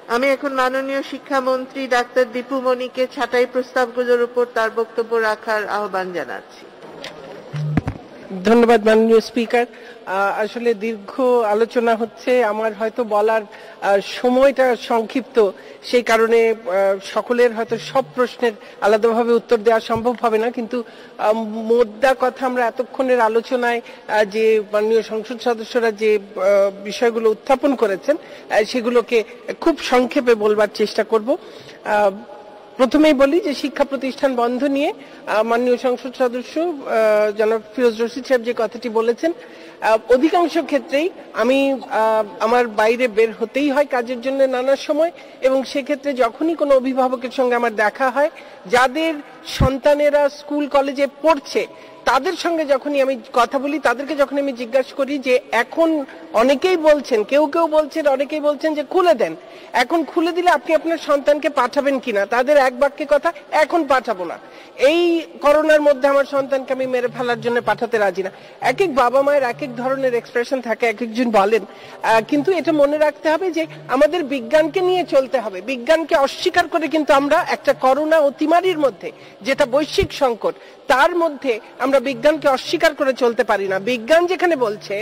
আমি এখন মাননীয় শিক্ষামন্ত্রী ডাক্তার দীপু মনিকে ছাঁটাই প্রস্তাবগুলোর উপর তার বক্তব্য রাখার আহ্বান জানাচ্ছি। ধন্যবাদ মাননীয় স্পিকার। আসলে দীর্ঘ আলোচনা হচ্ছে, আমার হয়তো বলার সময়টা সংক্ষিপ্ত, সেই কারণে সকলের হয়তো সব প্রশ্নের আলাদাভাবে উত্তর দেওয়া সম্ভব হবে না, কিন্তু মোদ্দা কথা আমরা এতক্ষণের আলোচনায় যে মাননীয় সংসদ সদস্যরা যে বিষয়গুলো উত্থাপন করেছেন সেগুলোকে খুব সংক্ষেপে বলবার চেষ্টা করব। প্রথমেই বলি যে শিক্ষা প্রতিষ্ঠান বন্ধ নিয়ে মাননীয় সংসদ সদস্য জনাব ফিরোজ রশিদ সাহেব যে কথাটি বলেছেন, অধিকাংশ ক্ষেত্রেই আমি আমার বাইরে বের হতেই হয় কাজের জন্য নানা সময়, এবং সেক্ষেত্রে যখনই কোনো অভিভাবকের সঙ্গে আমার দেখা হয়, যাদের সন্তানেরা স্কুল কলেজে পড়ছে তাদের সঙ্গে যখনই আমি কথা বলি, তাদেরকে যখন আমি জিজ্ঞাসা করি যে এখন অনেকেই বলছেন, কেউ কেউ বলছেন, অনেকেই বলছেন যে খুলে দেন, এখন খুলে দিলে আপনি আপনার সন্তানকে পাঠাবেন কিনা, তাদের এক বাক্যে কথা, এখন পাঠাবো না, এই করোনার মধ্যে আমার সন্তানকে আমি মেরে ফেলার জন্য পাঠাতে রাজি না। এক এক বাবা মায়ের এক এক ধরনের এক্সপ্রেশন থাকে, এক একজন বলেন, কিন্তু এটা মনে রাখতে হবে যে আমাদের বিজ্ঞানকে নিয়ে চলতে হবে। বিজ্ঞানকে অস্বীকার করে কিন্তু আমরা একটা করোনা অতিমারির মধ্যে, যেটা বৈশ্বিক সংকট, তার মধ্যে আমরা বিজ্ঞানকে অস্বীকার করে চলতে পারি না। বিজ্ঞান যেখানে বলছে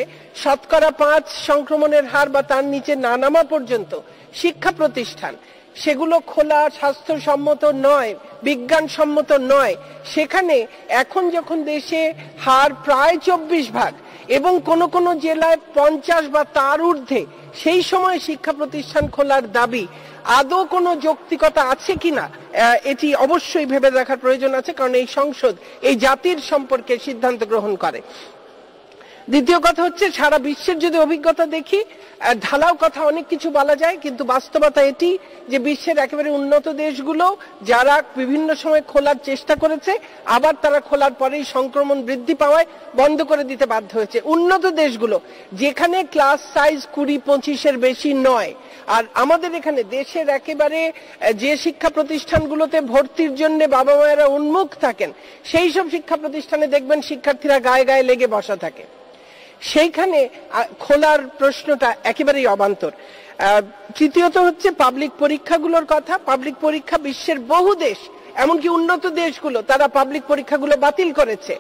5% সংক্রমণের হার বা তার নিচে না নামা পর্যন্ত শিক্ষা প্রতিষ্ঠান সেগুলো খোলা স্বাস্থ্যসম্মত নয়, বিজ্ঞানসম্মত নয়, সেখানে এখন যখন দেশে হার প্রায় 24% এবং কোন কোন জেলায় 50 বা তার ঊর্ধ্বে, সেই সময় শিক্ষা প্রতিষ্ঠান খোলার দাবি আদৌ কোনো যৌক্তিকতা আছে কিনা এটি অবশ্যই ভেবে দেখার প্রয়োজন আছে, কারণ এই সংসদ এই জাতির সম্পর্কে সিদ্ধান্ত গ্রহণ করে। দ্বিতীয় কথা হচ্ছে, সারা বিশ্বের যদি অভিজ্ঞতা দেখি, ঢালাও কথা অনেক কিছু বলা যায়, কিন্তু বাস্তবতা এটি যে বিশ্বের একেবারে উন্নত দেশগুলো যারা বিভিন্ন সময় খোলার চেষ্টা করেছে, আবার তারা খোলার পরেই সংক্রমণ বৃদ্ধি পাওয়ায় বন্ধ করে দিতে বাধ্য হয়েছে। উন্নত দেশগুলো যেখানে ক্লাস সাইজ 20-25-এর বেশি নয়, আর আমাদের এখানে দেশের একেবারে যে শিক্ষা প্রতিষ্ঠানগুলোতে ভর্তির জন্য বাবা মায়েরা উন্মুখ থাকেন, সেই সব শিক্ষা প্রতিষ্ঠানে দেখবেন শিক্ষার্থীরা গায়ে গায়ে লেগে বসা থাকে, সেইখানে খোলার প্রশ্নটা একেবারেই অবান্তর। তৃতীয়ত হচ্ছে পাবলিক পরীক্ষাগুলোর কথা। পাবলিক পরীক্ষা বিশ্বের বহু দেশ, এমনকি উন্নত দেশগুলো, তারা পাবলিক পরীক্ষাগুলো বাতিল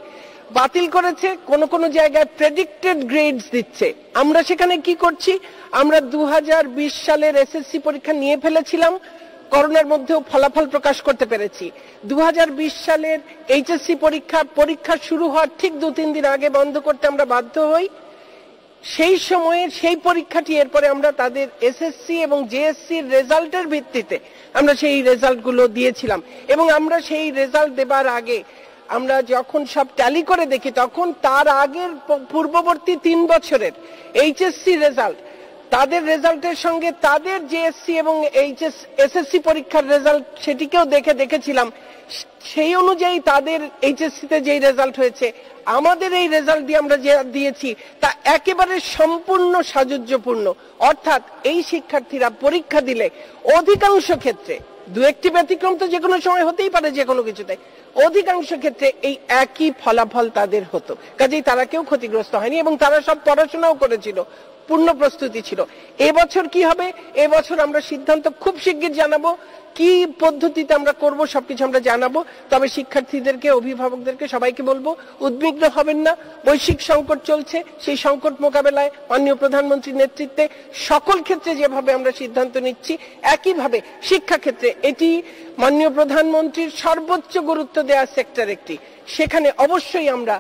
করেছে, কোন কোন জায়গায় প্রেডিক্টেড গ্রেডস দিচ্ছে। আমরা সেখানে কি করছি? আমরা 2020 সালের এসএসসি পরীক্ষা নিয়ে ফেলেছিলাম, করোনার মধ্যেও ফলাফল প্রকাশ করতে পেরেছি। 2020 সালের এইচএসসি পরীক্ষা শুরু হওয়ার ঠিক 2-3 দিন আগে বন্ধ করতে আমরা বাধ্য হই। সেই সময়ে সেই পরীক্ষাটি এরপরে আমরা তাদের এসএসসি এবং জেএসসির রেজাল্টের ভিত্তিতে আমরা সেই রেজাল্টগুলো দিয়েছিলাম, এবং আমরা সেই রেজাল্ট দেবার আগে আমরা যখন সব ট্যালি করে দেখি, তখন তার আগের পূর্ববর্তী 3 বছরের এইচএসসি রেজাল্ট, তাদের রেজাল্টের সঙ্গে তাদের জেএসসি এবং এসএসসি পরীক্ষার রেজাল্ট সেটিকেও দেখেছিলাম। সেই অনুযায়ী তাদের এইচএসসিতে যেই রেজাল্ট হয়েছে, আমাদের এই রেজাল্ট দিয়ে আমরা যে দিয়েছি তা একেবারে সম্পূর্ণ সাযুজ্যপূর্ণ। অর্থাৎ এই শিক্ষার্থীরা পরীক্ষা দিলে অধিকাংশ ক্ষেত্রে, 2-1টি ব্যতিক্রম তো যে কোনো সময় হতেই পারে যে কোনো কিছুতে, অধিকাংশ ক্ষেত্রে এই একই ফলাফল তাদের হতো, কাজেই তারা কেউ ক্ষতিগ্রস্ত হয়নি এবং তারা সব পড়াশোনাও করেছিল, পূর্ণ প্রস্তুতি ছিল। এবছর কি হবে? এবছর আমরা সিদ্ধান্ত খুব শিগগির জানাবো, কি পদ্ধতিতে আমরা করব সবকিছু আমরা জানাবো। তবে শিক্ষার্থীদেরকে, অভিভাবকদেরকে সবাইকে বলবো, উদ্বিগ্ন হবেন না। বৈশ্বিক সংকট চলছে, সেই সংকট মোকাবেলায় মাননীয় প্রধানমন্ত্রীর নেতৃত্বে সকল ক্ষেত্রে যেভাবে আমরা সিদ্ধান্ত নিচ্ছি, একইভাবে শিক্ষা ক্ষেত্রে এটি মাননীয় প্রধানমন্ত্রীর সর্বোচ্চ গুরুত্ব দেওয়া সেক্টর একটি। সেখানে অবশ্যই আমরা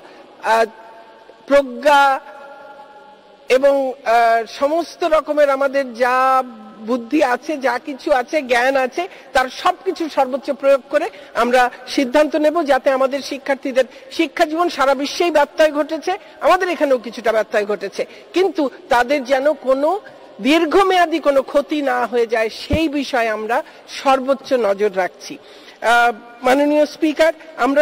প্রজ্ঞা এবং সমস্ত রকমের আমাদের যা বুদ্ধি আছে, যা কিছু আছে, জ্ঞান আছে, তার সবকিছু সর্বোচ্চ প্রয়োগ করে আমরা সিদ্ধান্ত নেব, যাতে আমাদের শিক্ষার্থীদের শিক্ষা জীবন, সারা বিশ্বেই ব্যত্যয় ঘটেছে, আমাদের এখানেও কিছুটা ব্যত্যয় ঘটেছে, কিন্তু তাদের যেন কোনো দীর্ঘমেয়াদী কোনো ক্ষতি না হয়ে যায়, সেই বিষয়ে আমরা সর্বোচ্চ নজর রাখছি। মাননীয় স্পিকার, আমরা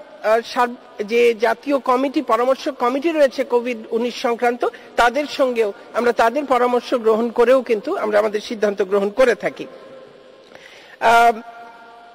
যে জাতীয় কমিটি, পরামর্শ কমিটি রয়েছে কোভিড-19 সংক্রান্ত, তাদের সঙ্গেও আমরা তাদের পরামর্শ গ্রহণ করেও কিন্তু আমরা আমাদের সিদ্ধান্ত গ্রহণ করে থাকি।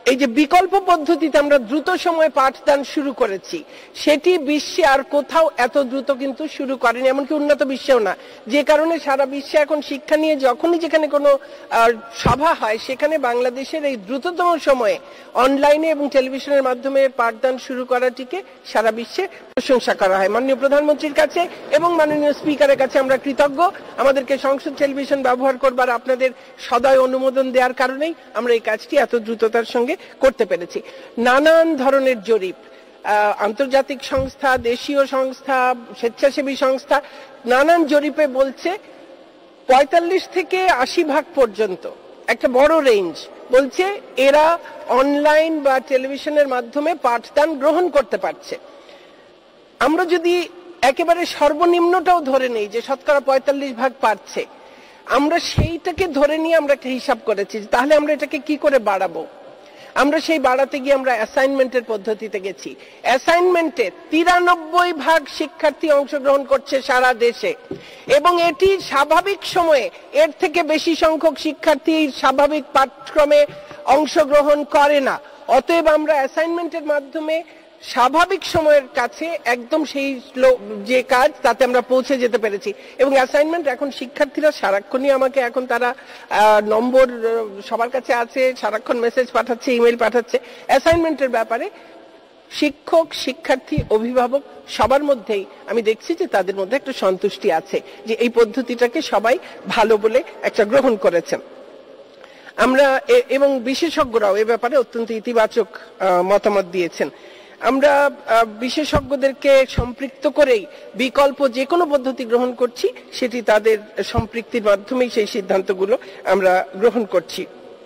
এই যে বিকল্প পদ্ধতিতে আমরা দ্রুত সময়ে পাঠদান শুরু করেছি, সেটি বিশ্বে আর কোথাও এত দ্রুত কিন্তু শুরু করেনি, এমনকি উন্নত বিশ্বেও না। যে কারণে সারা বিশ্বে এখন শিক্ষা নিয়ে যখনই যেখানে কোনো সভা হয়, সেখানে বাংলাদেশের এই দ্রুততম সময়ে অনলাইনে এবং টেলিভিশনের মাধ্যমে পাঠদান শুরু করাটিকে সারা বিশ্বে প্রশংসা করা হয়। মাননীয় প্রধানমন্ত্রীর কাছে এবং মাননীয় স্পিকারের কাছে আমরা কৃতজ্ঞ। আমাদেরকে সংসদ টেলিভিশন ব্যবহার করবার আপনাদের সদয় অনুমোদন দেওয়ার কারণেই আমরা এই কাজটি এত দ্রুততার সঙ্গে করতে পেরেছি। নানান ধরনের জরিপ, আন্তর্জাতিক সংস্থা, দেশীয় সংস্থা, স্বেচ্ছাসেবী সংস্থা, নানান জরিপে বলছে 45 থেকে 80% পর্যন্ত, একটা বড় রেঞ্জ, বলছে এরা অনলাইন বা টেলিভিশনের মাধ্যমে পাঠদান গ্রহণ করতে পারছে। আমরা যদি একেবারে সর্বনিম্নটাও ধরে নেই যে শতকরা 45% পারছে, আমরা সেইটাকে ধরে নিয়ে আমরা একটা হিসাব করেছি, তাহলে আমরা এটাকে কি করে বাড়াবো। আমরা সেই বাড়াতে গিয়ে আমরা অ্যাসাইনমেন্টের পদ্ধতিতে গেছি। অ্যাসাইনমেন্টে 93% শিক্ষার্থী অংশগ্রহণ করছে সারা দেশে, এবং এটি স্বাভাবিক সময়ে এর থেকে বেশি সংখ্যক শিক্ষার্থী স্বাভাবিক পাঠ্যক্রমে অংশগ্রহণ করে না। অতএব আমরা অ্যাসাইনমেন্টের মাধ্যমে স্বাভাবিক সময়ের কাছে একদম সেই যে কাজ তাতে আমরা পৌঁছে যেতে পেরেছি। এবং অ্যাসাইনমেন্ট এখন শিক্ষার্থীরা সারাক্ষণই আমাকে, এখন তারা নম্বর সবার কাছে আছে, সারাক্ষণ মেসেজ পাঠাচ্ছে, ইমেল পাঠাচ্ছে। অ্যাসাইনমেন্টের ব্যাপারে শিক্ষক, শিক্ষার্থী, অভিভাবক সবার মধ্যেই আমি দেখছি যে তাদের মধ্যে একটা সন্তুষ্টি আছে যে এই পদ্ধতিটাকে সবাই ভালো বলে একটা গ্রহণ করেছেন। আমরা এবং বিশেষজ্ঞরাও এ ব্যাপারে অত্যন্ত ইতিবাচক মতামত দিয়েছেন। আমরা বিশেষজ্ঞদেরকে সম্পৃক্ত করেই বিকল্প যে কোনো পদ্ধতি গ্রহণ করছি, সেটি তাদের সম্পৃক্তির মাধ্যমেই সেই সিদ্ধান্তগুলো আমরা গ্রহণ করছি।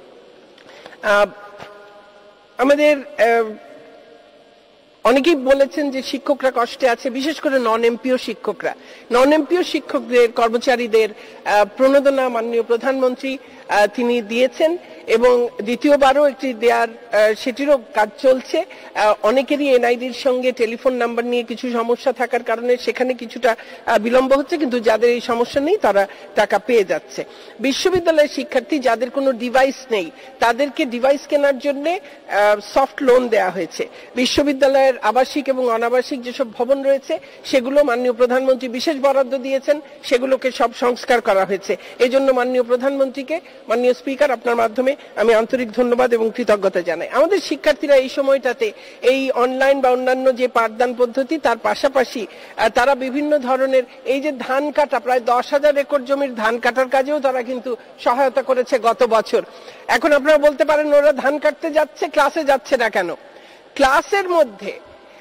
আমাদের অনেকেই বলেছেন যে শিক্ষকরা কষ্টে আছে, বিশেষ করে নন এমপিও শিক্ষকরা। নন এমপিও শিক্ষকদের, কর্মচারীদের প্রণোদনা মাননীয় প্রধানমন্ত্রী তিনি দিয়েছেন, এবং দ্বিতীয়বারও একটি দেয়ার সেটিরও কাজ চলছে। অনেকেরই এনআইডির সঙ্গে টেলিফোন নাম্বার নিয়ে কিছু সমস্যা থাকার কারণে সেখানে কিছুটা বিলম্ব হচ্ছে, কিন্তু যাদের এই সমস্যা নেই তারা টাকা পেয়ে যাচ্ছে। বিশ্ববিদ্যালয়ের শিক্ষার্থী যাদের কোনো ডিভাইস নেই, তাদেরকে ডিভাইস কেনার জন্য সফট লোন দেওয়া হয়েছে। বিশ্ববিদ্যালয়ের আবাসিক এবং অনাবাসিক যেসব ভবন রয়েছে সেগুলো মাননীয় প্রধানমন্ত্রী বিশেষ বরাদ্দ দিয়েছেন, সেগুলোকে সব সংস্কার করা হয়েছে। এই জন্য মাননীয় প্রধানমন্ত্রীকে, মাননীয় স্পিকার, আপনার মাধ্যমে আমি আন্তরিক ধন্যবাদ এবং কৃতজ্ঞতা জানাই। আমাদের শিক্ষার্থীরা এই সময়টাতে এই অনলাইন বা অন্যান্য যে পাঠদান পদ্ধতি, তার পাশাপাশি তারা বিভিন্ন ধরনের এই যে ধান কাটা, প্রায় 10,000 একর জমির ধান কাটার কাজেও তারা কিন্তু সহায়তা করেছে গত বছর। এখন আপনারা বলতে পারেন ওরা ধান কাটতে যাচ্ছে, ক্লাসে যাচ্ছে না কেন? ক্লাসের মধ্যে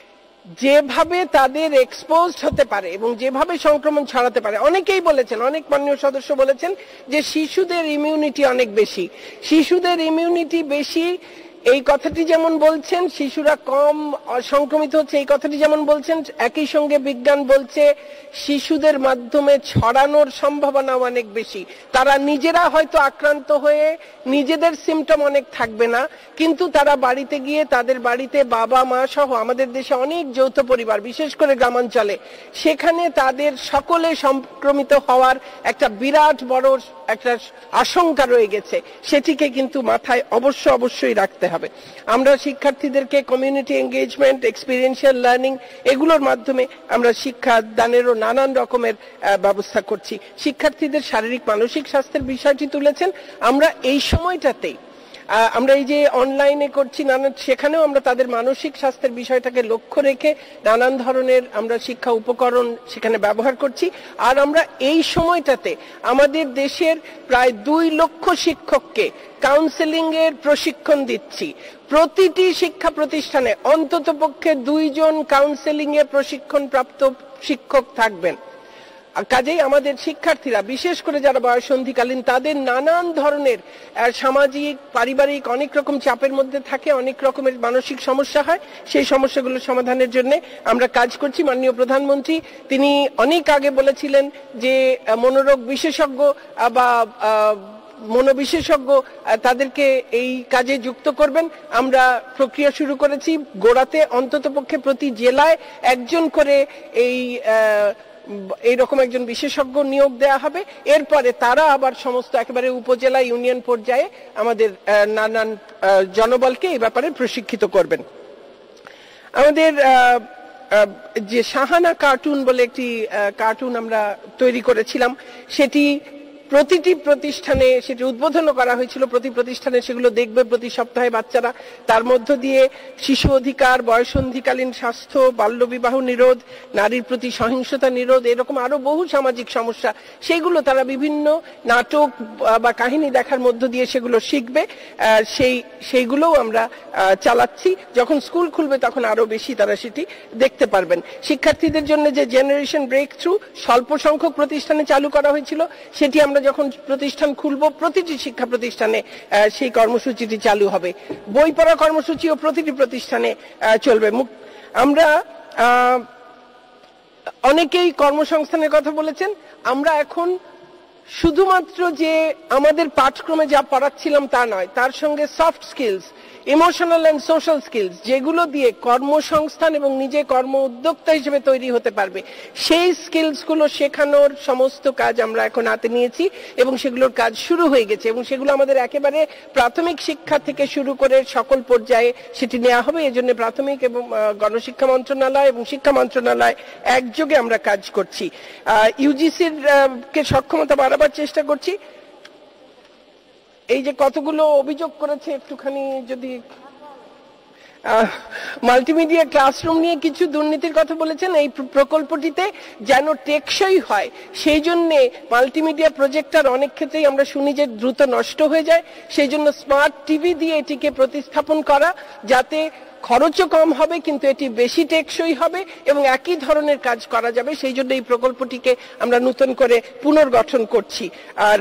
যেভাবে তাদের এক্সপোজড হতে পারে এবং যেভাবে সংক্রমণ ছড়াতে পারে, অনেকেই বলেছেন, অনেক মাননীয় সদস্য বলেছেন যে শিশুদের ইমিউনিটি অনেক বেশি। শিশুদের ইমিউনিটি বেশি এই কথাটি যেমন বলছেন, শিশুরা কম সংক্রমিত হচ্ছে এই কথাটি যেমন বলছেন, একই সঙ্গে বিজ্ঞান বলছে শিশুদের মাধ্যমে ছড়ানোর সম্ভাবনা অনেক বেশি। তারা নিজেরা হয়তো আক্রান্ত হয়ে নিজেদের সিমটম অনেক থাকবে না, কিন্তু তারা বাড়িতে গিয়ে তাদের বাড়িতে বাবা মা সহ, আমাদের দেশে অনেক যৌথ পরিবার, বিশেষ করে গ্রামাঞ্চলে, সেখানে তাদের সকলে সংক্রমিত হওয়ার একটা বিরাট বড় একটা আশঙ্কা রয়ে গেছে। সেটিকে কিন্তু মাথায় অবশ্যই রাখতে হবে। আমরা শিক্ষার্থীদেরকে কমিউনিটি এঙ্গেজমেন্ট, এক্সপিরিয়েন্সিয়াল লার্নিং এগুলোর মাধ্যমে আমরা শিক্ষা দানেরও নানান রকমের ব্যবস্থা করছি। শিক্ষার্থীদের শারীরিক মানসিক স্বাস্থ্যের বিষয়টি তুলেছেন। আমরা এই সময়টাতেই আমরা এই যে অনলাইনে করছি নানান, সেখানেও আমরা তাদের মানসিক স্বাস্থ্যের বিষয়টাকে লক্ষ্য রেখে নানান ধরনের আমরা শিক্ষা উপকরণ সেখানে ব্যবহার করছি। আর আমরা এই সময়টাতে আমাদের দেশের প্রায় 2 লক্ষ শিক্ষককে কাউন্সেলিং এর প্রশিক্ষণ দিচ্ছি। প্রতিটি শিক্ষা প্রতিষ্ঠানে অন্ততপক্ষে 2 জন কাউন্সেলিং এ প্রশিক্ষণ প্রাপ্ত শিক্ষক থাকবেন। কাজেই আমাদের শিক্ষার্থীরা, বিশেষ করে যারা বয়ঃসন্ধিকালীন, তাদের নানান ধরনের সামাজিক, পারিবারিক অনেক রকম চাপের মধ্যে থাকে, অনেক রকমের মানসিক সমস্যা হয়, সেই সমস্যাগুলো সমাধানের জন্য আমরা কাজ করছি। মাননীয় প্রধানমন্ত্রী তিনি অনেক আগে বলেছিলেন যে মনোরোগ বিশেষজ্ঞ বা মনোবিশেষজ্ঞ তাদেরকে এই কাজে যুক্ত করবেন। আমরা প্রক্রিয়া শুরু করেছি। গোড়াতে অন্ততপক্ষে প্রতি জেলায় 1 জন করে এই এইরকম একজন বিশেষজ্ঞ নিয়োগ দেয়া হবে। এরপরে তারা আবার সমস্ত একেবারে উপজেলা ইউনিয়ন পর্যায়ে আমাদের নানান জনবলকে এই ব্যাপারে প্রশিক্ষিত করবেন। আমাদের যে শাহানা কার্টুন বলে একটি কার্টুন আমরা তৈরি করেছিলাম, সেটি প্রতিটি প্রতিষ্ঠানে সেটি উদ্বোধনও করা হয়েছিল। প্রতি প্রতিষ্ঠানে সেগুলো দেখবে প্রতি সপ্তাহে বাচ্চারা। তার মধ্য দিয়ে শিশু অধিকার, বয়সন্ধিকালীন স্বাস্থ্য, বাল্যবিবাহ নিরোধ, নারীর প্রতি সহিংসতা নিরোধ, এরকম আরো বহু সামাজিক সমস্যা, সেগুলো তারা বিভিন্ন নাটক বা কাহিনী দেখার মধ্য দিয়ে সেগুলো শিখবে। সেইগুলোও আমরা চালাচ্ছি। যখন স্কুল খুলবে তখন আরো বেশি তারা সেটি দেখতে পারবেন। শিক্ষার্থীদের জন্য যে জেনারেশন ব্রেক থ্রু স্বল্প সংখ্যক প্রতিষ্ঠানে চালু করা হয়েছিল, সেটি আমরা যখন প্রতিষ্ঠান খুলব প্রতিটি শিক্ষা প্রতিষ্ঠানে সেই কর্মসূচিটি চালু হবে। বই পড়া কর্মসূচিও প্রতিটি প্রতিষ্ঠানে চলবে। আমরা অনেকেই কর্মসংস্থানের কথা বলেছেন। আমরা এখন শুধুমাত্র যে আমাদের পাঠক্রমে যা পড়াচ্ছিলাম তা নয়, তার সঙ্গে soft skills, emotional and social skills, যেগুলো দিয়ে কর্মসংস্থান এবং নিজে কর্ম উদ্যোক্তা হিসেবে তৈরি হতে পারবে, সেই স্কিলস গুলো শেখানোর সমস্ত কাজ আমরা এখন হাতে নিয়েছি এবং সেগুলোর কাজ শুরু হয়ে গেছে। এবং সেগুলো আমাদের একেবারে প্রাথমিক শিক্ষা থেকে শুরু করে সকল পর্যায়ে সেটি নেওয়া হবে। এজন্য প্রাথমিক এবং গণশিক্ষা মন্ত্রণালয় এবং শিক্ষা মন্ত্রণালয় একযোগে আমরা কাজ করছি। ইউজিসির কে সক্ষমতা বাড়াবার চেষ্টা করছি। এই যে কতগুলো অভিযোগ করেছে, একটুখানি যদি মাল্টিমিডিয়া ক্লাসরুম নিয়ে কিছু দুর্নীতির কথা বলেছেন। এই প্রকল্পটিতে যেন টেকসই হয় সেই জন্য মাল্টিমিডিয়া প্রজেক্টর অনেক ক্ষেত্রেই আমরা শুনি যে দ্রুত নষ্ট হয়ে যায়। সেই জন্য স্মার্ট টিভি দিয়ে এটিকে প্রতিস্থাপন করা, যাতে খরচও কম হবে কিন্তু এটি বেশি টেকসই হবে এবং একই ধরনের কাজ করা যাবে। সেই জন্য এই প্রকল্পটিকে আমরা নতুন করে পুনর্গঠন করছি। আর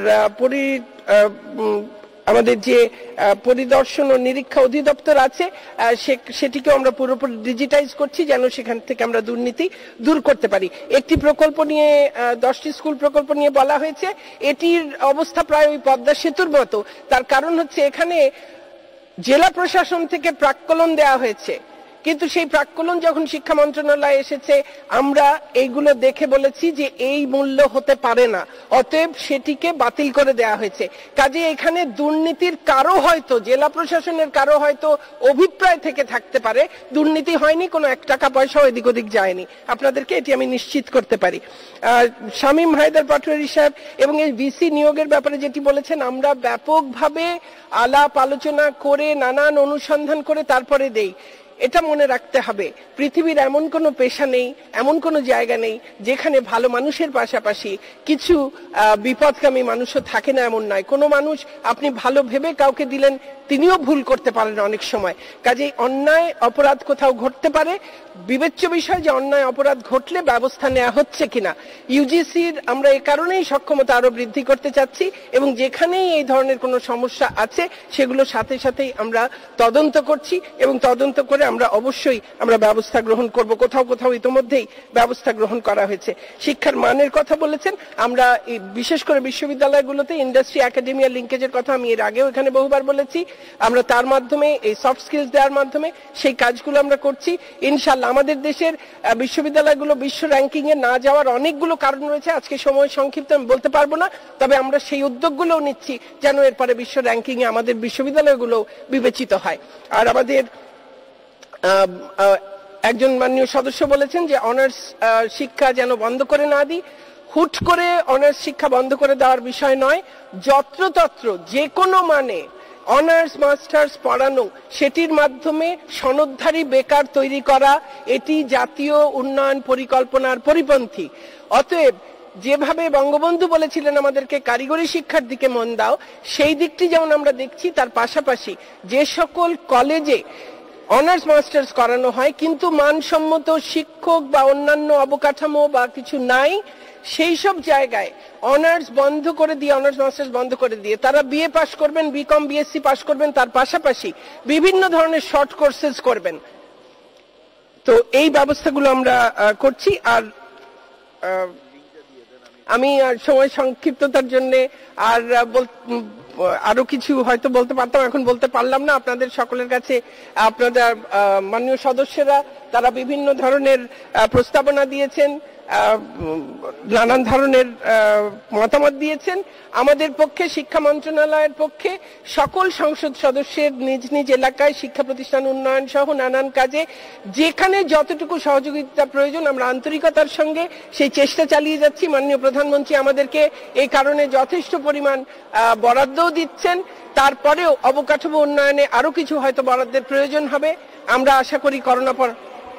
আমাদের যে পরিদর্শন ও নিরীক্ষা অধিদপ্তর আছে সেটিকে আমরা পুরোপুরি ডিজিটাইজ করছি, যেন সেখান থেকে আমরা দুর্নীতি দূর করতে পারি। একটি প্রকল্প নিয়ে 10টি স্কুল প্রকল্প নিয়ে বলা হয়েছে। এটির অবস্থা প্রায় ওই পদ্মা সেতুর মতো। তার কারণ হচ্ছে এখানে জেলা প্রশাসন থেকে প্রাক্কলন দেওয়া হয়েছে, কিন্তু সেই প্রাক্কলন যখন শিক্ষা মন্ত্রণালয়ে এসেছে আমরা এইগুলো দেখে বলেছি যে এই মূল্য হতে পারে না, অতএব সেটিকে বাতিল করে দেওয়া হয়েছে। কাজে এখানে দুর্নীতির কারো হয়তো জেলা প্রশাসনের কারো হয়তো অভিপ্রায় থেকে থাকতে পারে, দুর্নীতি হয়নি, কোনো 1 টাকা পয়সাও এদিক ওদিক যায়নি। আপনাদেরকে এটি আমি নিশ্চিত করতে পারি। শামীম হায়দার পাটোয়ারী সাহেব এবং এই ভিসি নিয়োগের ব্যাপারে যেটি বলেছেন, আমরা ব্যাপকভাবে আলাপ আলোচনা করে নানান অনুসন্ধান করে তারপরে দেই। এটা মনে রাখতে হবে, পৃথিবীর এমন কোনো পেশা নেই, এমন কোনো জায়গা নেই যেখানে ভালো মানুষের পাশাপাশি কিছু বিপদগামী মানুষও থাকে না, এমন নয়। কোনো মানুষ আপনি ভালো ভেবে কাউকে দিলেন, তিনিও ভুল করতে পারেন অনেক সময়। কাজেই অন্যায় অপরাধ কোথাও ঘটতে পারে, বিবেচ্য বিষয় যে অন্যায় অপরাধ ঘটলে ব্যবস্থা নেওয়া হচ্ছে কিনা। ইউজিসির আমরা এই কারণেই সক্ষমতা আরো বৃদ্ধি করতে চাচ্ছি এবং যেখানেই এই ধরনের কোনো সমস্যা আছে সেগুলো সাথে সাথেই আমরা তদন্ত করছি এবং তদন্ত করে আমরা অবশ্যই ব্যবস্থা গ্রহণ করব। কোথাও কোথাও ইতোমধ্যেই ব্যবস্থা গ্রহণ করা হয়েছে। শিক্ষার মানের কথা বলেছেন, আমরা বিশেষ করে বিশ্ববিদ্যালয়গুলোতে ইন্ডাস্ট্রি একাডেমিয়া লিঙ্কেজের কথা আমি এর আগেও এখানে বহুবার বলেছি। আমরা তার মাধ্যমে এই সফট স্কিলস দেওয়ার মাধ্যমে সেই কাজগুলো আমরা করছি। ইনশাআল্লাহ আমাদের দেশের বিশ্ববিদ্যালয়গুলো বিশ্ব র্যাঙ্কিং এ না যাওয়ার অনেকগুলো কারণ রয়েছে, আজকে সময় সংক্ষিপ্ত আমি বলতে পারবো না, তবে আমরা সেই উদ্যোগগুলোও নিচ্ছি যেন এরপরে বিশ্ব র্যাঙ্কিং এ আমাদের বিশ্ববিদ্যালয়গুলো বিবেচিত হয়। আর আমাদের একজন মাননীয় সদস্য বলেছেন যে অনার্স শিক্ষা যেন বন্ধ করে না দিই। হুট করে অনার্স শিক্ষা বন্ধ করে দেওয়ার বিষয় নয়, যত্রতত্র যে কোনো মানে অনার্স মাস্টার্স পড়ানো, সেটির মাধ্যমে সনদধারী বেকার তৈরি করা, এটি জাতীয় উন্নয়ন পরিকল্পনার পরিপন্থী। অতএব যেভাবে বঙ্গবন্ধু বলেছিলেন আমাদেরকে কারিগরি শিক্ষার দিকে মন দাও, সেই দিকটি যেমন আমরা দেখছি, তার পাশাপাশি যে সকল কলেজে অনার্স মাস্টার্স করানো হয় কিন্তু মানসম্মত শিক্ষক বা অন্যান্য অবকাঠামো বা কিছু নাই, সেই সব জায়গায় অনার্স বন্ধ করে দিয়ে, অনার্স মাস্টার্স বন্ধ করে দিয়ে তারা বিএ পাশ করবেন, বিকম বিএসসি পাশ করবেন, তার পাশাপাশি বিভিন্ন ধরনের শর্ট কোর্সেস করবেন। তো এই ব্যবস্থাগুলো আমরা করছি। আর আমি সময় সংক্ষিপ্ততার জন্য আরো কিছু হয়তো বলতে পারতাম, এখন বলতে পারলাম না। আপনাদের সকলের কাছে আপনাদের মাননীয় সদস্যরা তারা বিভিন্ন ধরনের প্রস্তাবনা দিয়েছেন, নানান ধরনের মতামত দিয়েছেন। আমাদের পক্ষে, শিক্ষা মন্ত্রণালয়ের পক্ষে সকল সংসদ সদস্যের নিজ নিজ এলাকায় শিক্ষা প্রতিষ্ঠান উন্নয়ন সহ নানান কাজে যেখানে যতটুকু সহযোগিতা প্রয়োজন আমরা আন্তরিকতার সঙ্গে সেই চেষ্টা চালিয়ে যাচ্ছি। মাননীয় প্রধানমন্ত্রী আমাদেরকে এই কারণে যথেষ্ট পরিমাণ বরাদ্দও দিচ্ছেন। তারপরেও অবকাঠামো উন্নয়নে আরো কিছু হয়তো বরাদ্দের প্রয়োজন হবে। আমরা আশা করি করোনা পর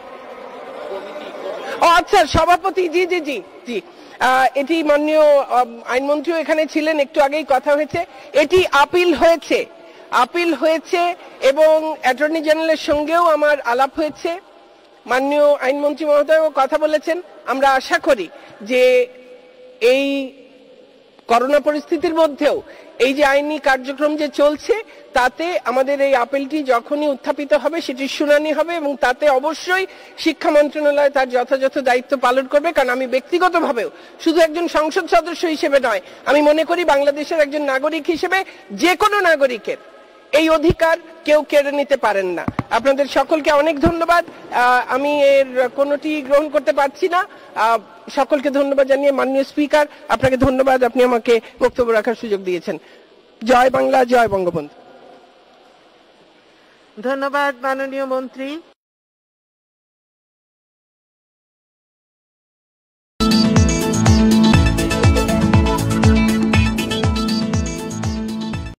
আচ্ছা সভাপতি, জি জি জি জি এটি মাননীয় আইনমন্ত্রীও এখানে ছিলেন, একটু আগেই কথা হয়েছে, এটি আপিল হয়েছে এবং অ্যাটর্নি জেনারেলের সঙ্গেও আমার আলাপ হয়েছে। মাননীয় আইনমন্ত্রী মহোদয়ও কথা বলেছেন। আমরা আশা করি যে এই করোনা পরিস্থিতির মধ্যেও এই যে আইনি কার্যক্রম যে চলছে তাতে আমাদের এই আপিলটি যখনই উত্থাপিত হবে সেটির শুনানি হবে এবং তাতে অবশ্যই শিক্ষা মন্ত্রণালয় তার যথাযথ দায়িত্ব পালন করবে। কারণ আমি ব্যক্তিগতভাবেও শুধু একজন সংসদ সদস্য হিসেবে নয়, আমি মনে করি বাংলাদেশের একজন নাগরিক হিসেবে যে কোনো নাগরিকের এই অধিকার কেউ কেড়ে নিতে পারেন না। আপনাদের সকলকে অনেক ধন্যবাদ। আমি এর কোনোটি গ্রহণ করতে পারছি না। সকলকে ধন্যবাদ জানিয়ে মাননীয় স্পিকার আপনাকে ধন্যবাদ, আপনি আমাকে বক্তব্য রাখার সুযোগ দিয়েছেন। জয় বাংলা, জয় বঙ্গবন্ধু। ধন্যবাদ মাননীয় মন্ত্রী।